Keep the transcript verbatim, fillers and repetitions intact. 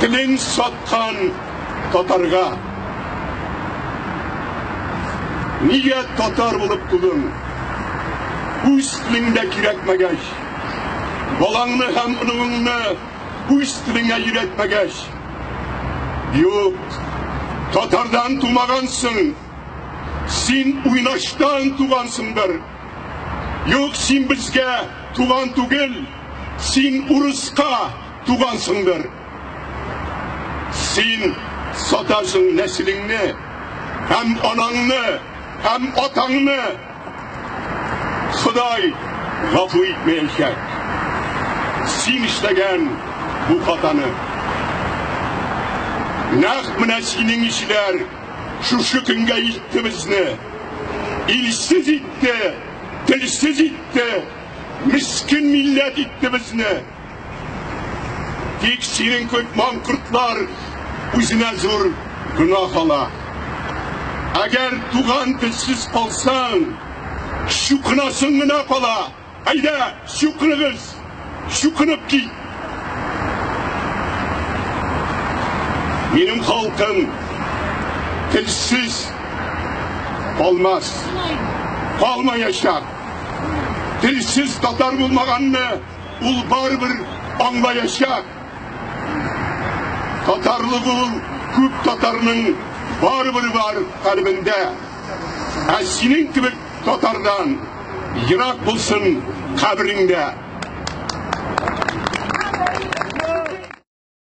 тілін сатқан татарға. Неге татар болып тудың? Өз тіліңде киретмегеш. Балаңны һәм ұлыңны өз тіліңе үйретмегеш. Yok, Tatardan tумағансың, сен уйнаштан туғансыңдар. Yok, сен бізге туған түгел, сен ұрысқа туғансыңдар. Сен сатасың нәсіліңні, һәм анаңны, һәм атаңны. Құдай ғафу етмейіншек. Сен іштеген bu қатаны. Нақ мына сенің ішілер шушы күнге итті бізні. Илсіз итті, тілсіз итті, міскін милләт итті бізні. Тек сенің көп маңқұртлар өзіне зор күнах ала. Әгер туған тілсіз қалсаң, шүкінасың ғына қала. Айда, шүкінігіз, шүкініп кей. Benim halkım tilsiz olmaz. Kalmayacak. Tilsiz Tatar bulmağanını ul baribir anlayacak. Tatarlık ul küp Tatarının baribir var kalbinde. Senin gibi Tatardan yırak bulsun kabrinde.